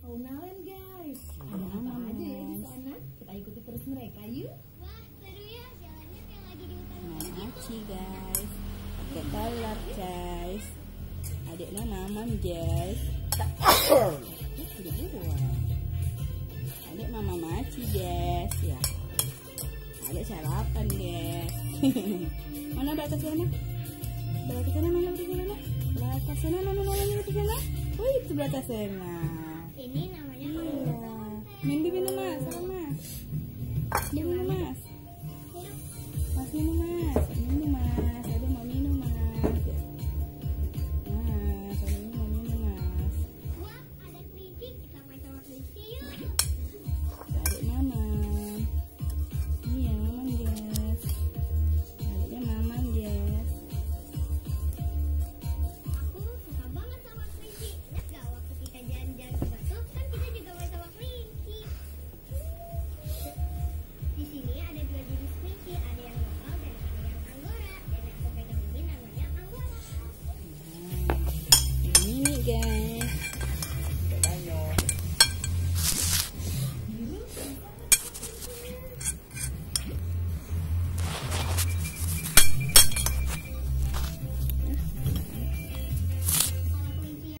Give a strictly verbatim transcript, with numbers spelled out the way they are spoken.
kenalan guys. Ada apa aja ya di sana? Kita ikuti terus mereka yuk. Wah, seru ya, jalannya kayak lagi di hutan. Nah, Aci guys, pakai talar guys. Adiknya Maman guys. Adik Mama Maci guys ya. Adik sarapan guys. Mana batas sana? Batas sana mana di sana? Batas sana mana mana di sana? Oh itu batas sana.